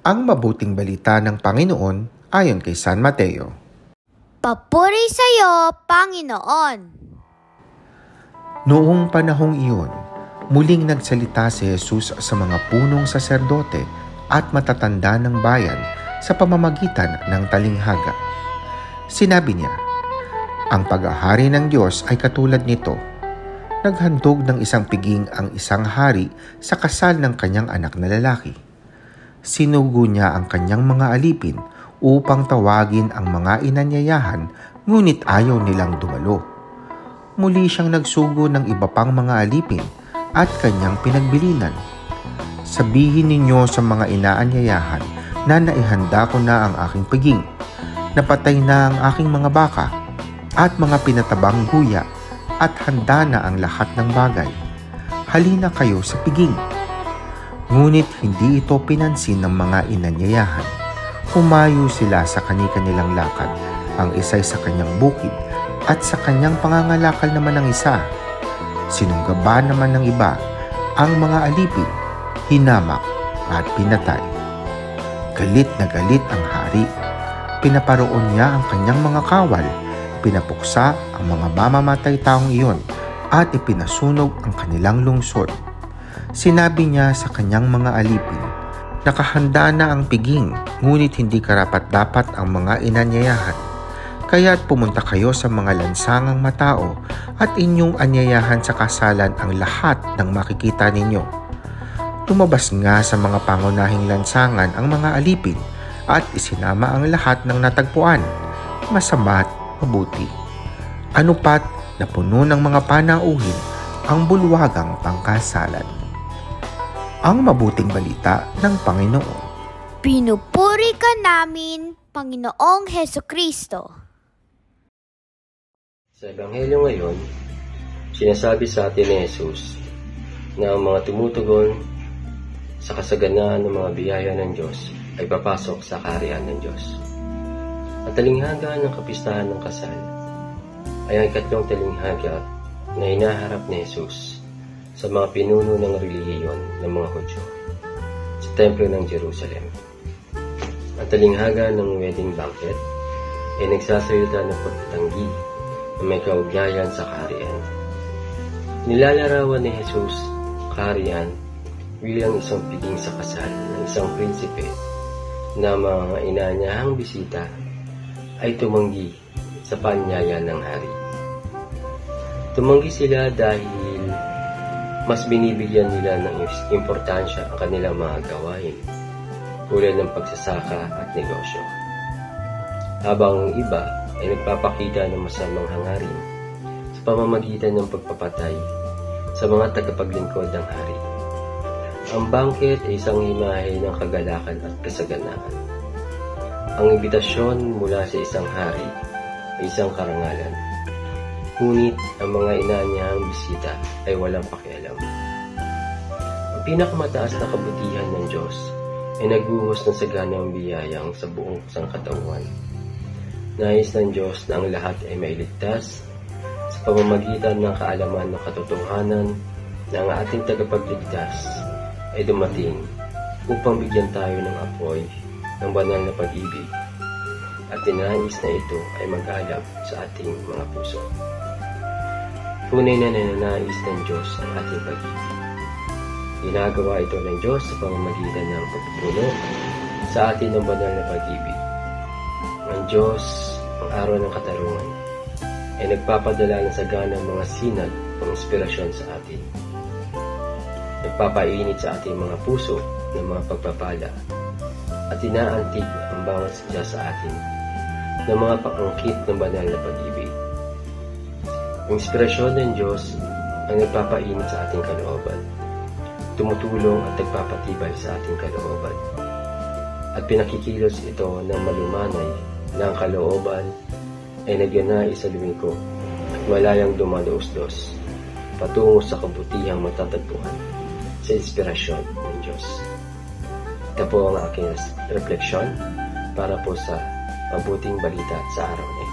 Ang mabuting balita ng Panginoon ayon kay San Mateo. Papuri sa iyo, Panginoon! Noong panahong iyon, muling nagsalita si Jesus sa mga punong saserdote at matatanda ng bayan sa pamamagitan ng talinghaga. Sinabi niya, ang paghahari ng Diyos ay katulad nito. Naghandog ng isang piging ang isang hari sa kasal ng kanyang anak na lalaki. Sinugo niya ang kanyang mga alipin upang tawagin ang mga inanyayahan, ngunit ayaw nilang dumalo. Muli siyang nagsugo ng iba pang mga alipin at kanyang pinagbilinan. Sabihin ninyo sa mga inaanyayahan na naihanda ko na ang aking piging, napatay na ang aking mga baka at mga pinatabang guya, at handa na ang lahat ng bagay. Halina kayo sa piging. Ngunit hindi ito pinansin ng mga inanyayahan. Humayo sila sa kani-kanilang lakad, ang isa'y sa kanyang bukid, at sa kanyang pangangalakal naman ng isa. Sinunggaba naman ng iba ang mga alipin, hinamak at pinatay. Galit na galit ang hari. Pinaparoon niya ang kanyang mga kawal, pinapuksa ang mga mamamatay taong iyon at ipinasunog ang kanilang lungsod. Sinabi niya sa kanyang mga alipin, nakahanda na ang piging, ngunit hindi karapat-dapat ang mga inanyayahan. Kaya't pumunta kayo sa mga lansangang matao at inyong anyayahan sa kasalan ang lahat ng makikita ninyo. Lumabas nga sa mga pangunahing lansangan ang mga alipin at isinama ang lahat ng natagpuan, masama't mabuti. Ano pat na puno ng mga panauhin ang bulwagang pangkasalan. Ang mabuting balita ng Panginoon. Pinupuri ka namin, Panginoong Hesukristo. Sa Ebanghelyo ngayon, sinasabi sa atin ni Jesus na ang mga tumutugon sa kasaganaan ng mga biyaya ng Diyos ay papasok sa kaharian ng Diyos. Ang talinghaga ng kapistahan ng kasal ay ang ikatlong talinghaga na hinaharap ni Jesus sa mga pinuno ng relihiyon ng mga Hudyo sa templo ng Jerusalem. Ang talinghaga ng wedding banquet ay nagsasalita ng pagtatanggi na may kaugnayan sa kaharian. Nilalarawan ni Jesus kaharian bilang isang piging sa kasal ng isang prinsipe na mga inanyahang bisita ay tumanggi sa paanyaya ng hari. Tumanggi sila dahil mas binibigyan nila ng importansya ang kanilang mga gawain, tulad ng pagsasaka at negosyo. Habang ang iba ay nagpapakita ng masamang hangarin sa pamamagitan ng pagpapatay sa mga tagapaglingkod ng hari. Ang bangket ay isang imahe ng kagalakan at kasaganaan. Ang imbitasyon mula sa isang hari ay isang karangalan. Ngunit ang mga inaanyahang bisita ay walang pakialam. Ang pinakamataas na kabutihan ng Diyos ay nagbuhos ng saganang biyayang sa buong sangkatauhan. Nais ng Diyos na ang lahat ay mailigtas sa pamamagitan ng kaalaman ng katotohanan na ang ating tagapagligtas ay dumating upang bigyan tayo ng apoy ng banal na pag-ibig, at tinais na ito ay mag-alab sa ating mga puso. Tunay na nananais ng Diyos ang ating pag-ibig. Ginagawa ito ng Diyos sa pamamagitan ng pagpupuno sa atin ng banal na pag-ibig. Ang Diyos, ang araw ng katarungan, ay nagpapadala ng saganang mga sinag ng inspirasyon sa atin. Nagpapainit sa ating mga puso ng mga pagpapala at inaantig ang bawat sadya sa atin ng mga pangangkit ng banal na pag-ibig. Ang inspirasyon ng Diyos ang nagpapainit sa ating kalooban, tumutulong at nagpapatibay sa ating kalooban, at pinakikilos ito ng malumanay na ang kalooban ay nagyanay sa lumiko at malayang dumadaos-dos patungo sa kabutihang matatagpuan sa inspirasyon ng Diyos. Ito po ang aking refleksyon para po sa mabuting balita sa araw na